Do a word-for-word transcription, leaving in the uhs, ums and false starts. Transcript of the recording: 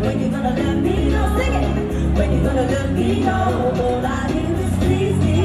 When you gonna let me know? Sing it. When you gonna let me know? All I hear is please, please.